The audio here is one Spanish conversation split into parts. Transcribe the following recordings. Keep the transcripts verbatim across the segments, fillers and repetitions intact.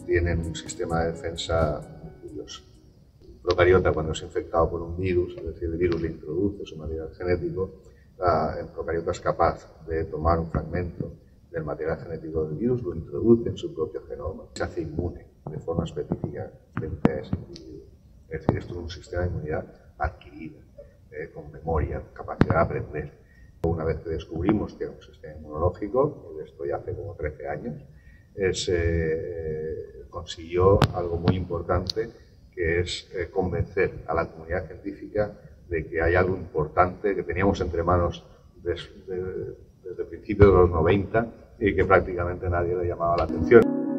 tienen un sistema de defensa muy curioso. Un procariota, cuando es infectado por un virus, es decir, el virus le introduce su material genético, el procariota es capaz de tomar un fragmento del material genético del virus, lo introduce en su propio genoma, se hace inmune de forma específica frente a ese individuo. Es decir, esto es un sistema de inmunidad adquirida, eh, con memoria, capacidad de aprender. Una vez que descubrimos que era un sistema inmunológico, y esto ya hace como trece años, es, eh, consiguió algo muy importante, que es eh, convencer a la comunidad científica de que hay algo importante que teníamos entre manos des, de, desde principios de los noventa y que prácticamente nadie le llamaba la atención.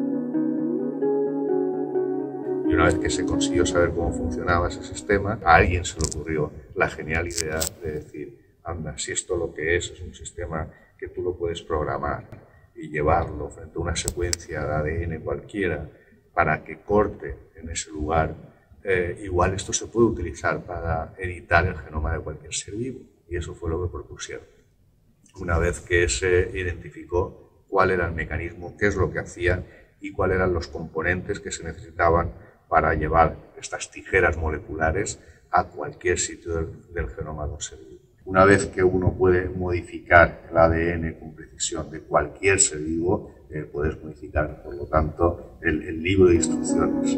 Y una vez que se consiguió saber cómo funcionaba ese sistema, a alguien se le ocurrió la genial idea de decir, anda, si esto lo que es es un sistema que tú lo puedes programar y llevarlo frente a una secuencia de A D N cualquiera para que corte en ese lugar, eh, igual esto se puede utilizar para editar el genoma de cualquier ser vivo. Y eso fue lo que propusieron. Una vez que se identificó cuál era el mecanismo, qué es lo que hacían y cuáles eran los componentes que se necesitaban para llevar estas tijeras moleculares a cualquier sitio del, del genoma de un ser vivo. Una vez que uno puede modificar el A D N con precisión de cualquier ser vivo, eh, puedes modificar, por lo tanto, el, el libro de instrucciones.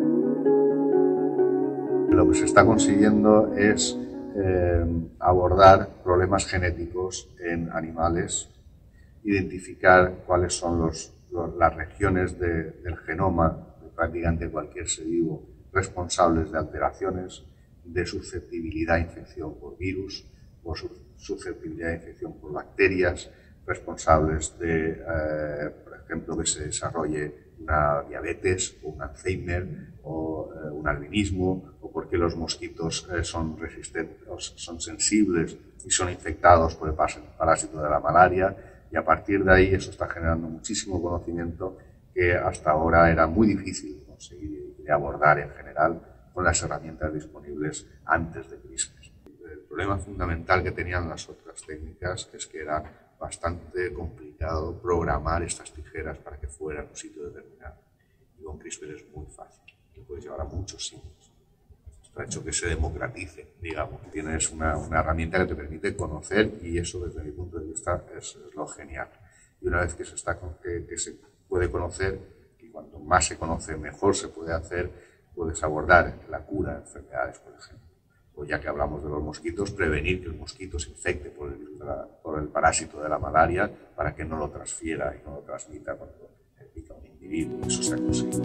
Lo que se está consiguiendo es eh, abordar problemas genéticos en animales, identificar cuáles son los, los, las regiones de, del genoma de prácticamente cualquier ser vivo responsables de alteraciones, de susceptibilidad a infección por virus, por susceptibilidad a infección por bacterias, responsables de, eh, por ejemplo, que se desarrolle una diabetes o un Alzheimer o eh, un albinismo, o porque los mosquitos eh, son resistentes, son sensibles y son infectados por el parásito de la malaria, y a partir de ahí eso está generando muchísimo conocimiento que hasta ahora era muy difícil de conseguir y de abordar en general con las herramientas disponibles antes de CRISPR. El problema fundamental que tenían las otras técnicas es que era bastante complicado programar estas tijeras para que fueran a un sitio determinado. Y con CRISPR es muy fácil, lo puedes llevar a muchos sitios. Esto ha hecho que se democratice, digamos. Tienes una, una herramienta que te permite conocer, y eso desde mi punto de vista es, es lo genial. Y una vez que se, está, que, que se puede conocer, y cuanto más se conoce mejor se puede hacer, puedes abordar la cura de enfermedades, por ejemplo. O ya que hablamos de los mosquitos, prevenir que el mosquito se infecte por el, virus de la, por el parásito de la malaria para que no lo transfiera y no lo transmita cuando pica un individuo. Eso se ha conseguido.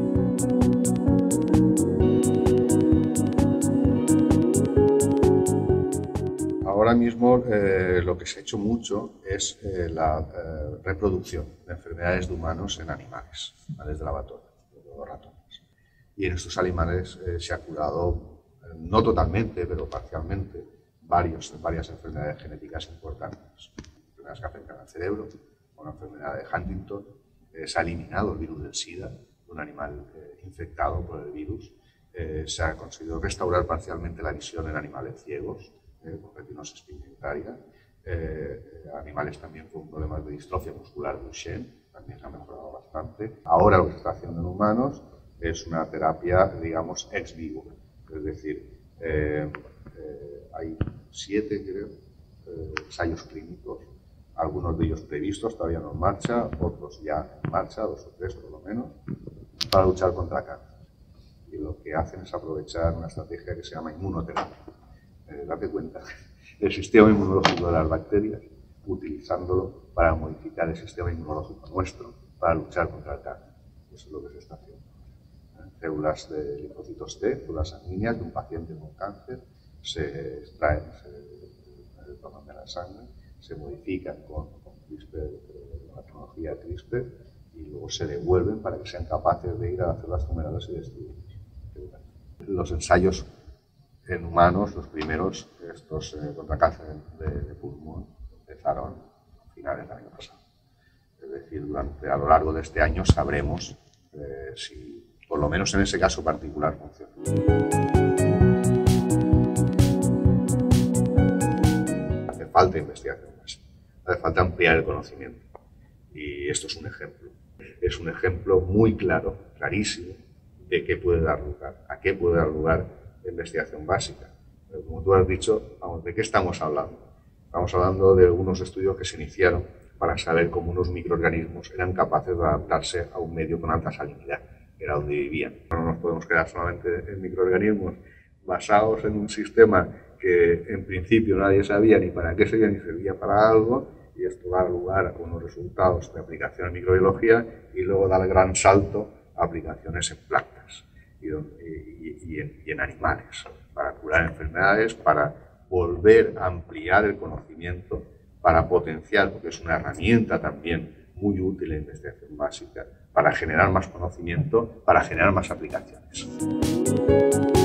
Ahora mismo eh, lo que se ha hecho mucho es eh, la eh, reproducción de enfermedades de humanos en animales, animales de laboratorio, los ratones. Y en estos animales eh, se ha curado, no totalmente, pero parcialmente, varios, varias enfermedades genéticas importantes. Enfermedades que afectan al cerebro, una enfermedad de Huntington, eh, se ha eliminado el virus del SIDA de un animal eh, infectado por el virus, eh, se ha conseguido restaurar parcialmente la visión en animales ciegos, eh, con retinosis pigmentaria, eh, animales también con problemas de distrofia muscular de Duchenne, también se ha mejorado bastante. Ahora lo que se está haciendo en humanos es una terapia, digamos, ex vivo. Es decir, eh, eh, hay siete, creo, eh, ensayos clínicos, algunos de ellos previstos, todavía no en marcha, otros ya en marcha, dos o tres por lo menos, para luchar contra cáncer. Y lo que hacen es aprovechar una estrategia que se llama inmunoterapia. Eh, date cuenta, el sistema inmunológico de las bacterias, utilizándolo para modificar el sistema inmunológico nuestro, para luchar contra el cáncer. Eso es lo que se está haciendo. Células de linfocitos T, células sanguíneas de un paciente con cáncer, se extraen, se toman de la sangre, se modifican con, con CRISPR, con la tecnología CRISPR, y luego se devuelven para que sean capaces de ir a las células tumorales y destruirlas. Los ensayos en humanos, los primeros, estos eh, contra cáncer de, de pulmón, empezaron a finales del año pasado. Es decir, durante, a lo largo de este año sabremos eh, si por lo menos en ese caso particular funciona. Hace falta investigación más, hace falta ampliar el conocimiento, y esto es un ejemplo. Es un ejemplo muy claro clarísimo de qué puede dar lugar, a qué puede dar lugar la investigación básica. Pero como tú has dicho, vamos, ¿de qué estamos hablando? Estamos hablando de unos estudios que se iniciaron para saber cómo unos microorganismos eran capaces de adaptarse a un medio con alta salinidad, que era donde vivían. No nos podemos quedar solamente en microorganismos basados en un sistema que en principio nadie sabía ni para qué servía ni servía para algo, y esto da lugar a unos resultados de aplicación en microbiología y luego da el gran salto a aplicaciones en plantas y, y, y, en, y en animales, para curar enfermedades, para volver a ampliar el conocimiento, para potenciar, porque es una herramienta también muy útil en investigación básica, para generar más conocimiento, para generar más aplicaciones.